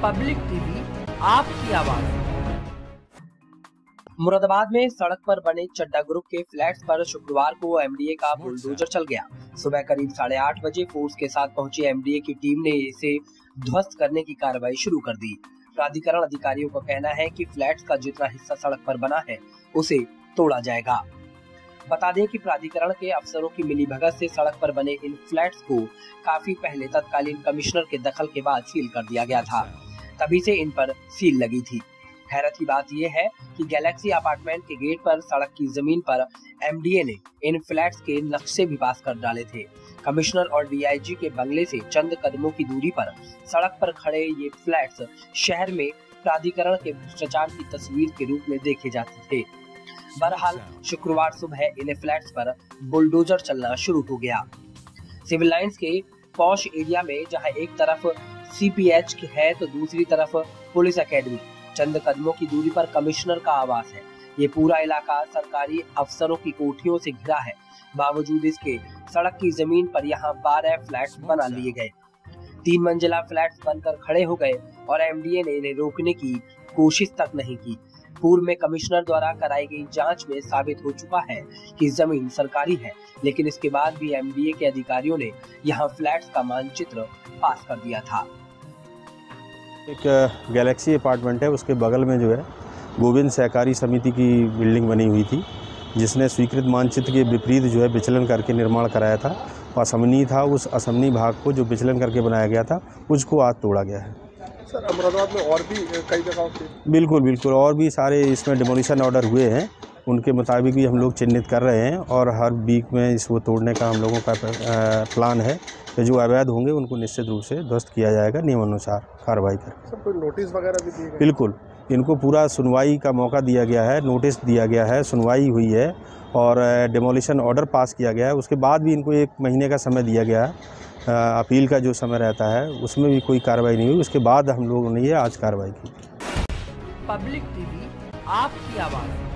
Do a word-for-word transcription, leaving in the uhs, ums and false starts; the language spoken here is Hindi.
पब्लिक टीवी आपकी आवाज। मुरादाबाद में सड़क पर बने चड्डा ग्रुप के फ्लैट्स पर शुक्रवार को एमडीए का बुलडोजर चल गया। सुबह करीब साढ़े आठ बजे फोर्स के साथ पहुंची एमडीए की टीम ने इसे ध्वस्त करने की कार्रवाई शुरू कर दी। प्राधिकरण अधिकारियों का कहना है कि फ्लैट्स का जितना हिस्सा सड़क पर बना है उसे तोड़ा जाएगा। बता दें कि प्राधिकरण के अफसरों की मिलीभगत से सड़क पर बने इन फ्लैट्स को काफी पहले तत्कालीन कमिश्नर के दखल के बाद सील कर दिया गया था। तभी से इन पर सील लगी थी। हैरत की बात यह है कि गैलेक्सी अपार्टमेंट के गेट पर सड़क की जमीन पर एमडीए ने इन फ्लैट्स के नक्शे भी पास कर डाले थे। कमिश्नर और डीआईजी के बंगले से चंद कदमों की दूरी पर सड़क पर खड़े ये फ्लैट्स शहर में प्राधिकरण के भ्रष्टाचार की तस्वीर के रूप में देखे जाते थे। बहरहाल शुक्रवार सुबह इन फ्लैट्स पर बुलडोजर चलना शुरू हो गया। सिविल लाइंस के पॉश एरिया में जहां एक तरफ सीपीएच है तो दूसरी तरफ पुलिस एकेडमी, चंद कदमों की दूरी पर कमिश्नर का आवास है। ये पूरा इलाका सरकारी अफसरों की कोठियों से घिरा है। बावजूद इसके सड़क की जमीन पर यहाँ बारह फ्लैट्स बना लिए गए। तीन मंजिला फ्लैट्स बनकर खड़े हो गए और एमडीए ने इन्हें रोकने की कोशिश तक नहीं की। पूर्व में कमिश्नर द्वारा कराई गई जांच में साबित हो चुका है कि जमीन सरकारी है, लेकिन इसके बाद भी एमडीए के अधिकारियों ने यहाँ फ्लैट्स का मानचित्र पास कर दिया था। एक गैलेक्सी अपार्टमेंट है, उसके बगल में जो है गोविंद सहकारी समिति की बिल्डिंग बनी हुई थी, जिसने स्वीकृत मानचित्र के विपरीत जो है विचलन करके निर्माण कराया था। असमनी था, उस असमनी भाग को जो विचलन करके बनाया गया था उसको आज तोड़ा गया है। सर, मुरादाबाद में और भी कई जगहों पे बिल्कुल बिल्कुल और भी सारे इसमें डिमोलिशन ऑर्डर हुए हैं। उनके मुताबिक भी हम लोग चिन्हित कर रहे हैं और हर वीक में इसको तोड़ने का हम लोगों का प्लान है कि जो अवैध होंगे उनको निश्चित रूप से ध्वस्त किया जाएगा, नियमानुसार कार्रवाई कर। सर, कोई नोटिस वगैरह भी दिए गए? बिल्कुल, इनको पूरा सुनवाई का मौका दिया गया है, नोटिस दिया गया है, सुनवाई हुई है और डिमोलिशन ऑर्डर पास किया गया है। उसके बाद भी इनको एक महीने का समय दिया गया है, अपील का जो समय रहता है, उसमें भी कोई कार्रवाई नहीं हुई। उसके बाद हम लोगों ने ये आज कार्रवाई की। पब्लिक टीवी आपकी आवाज़।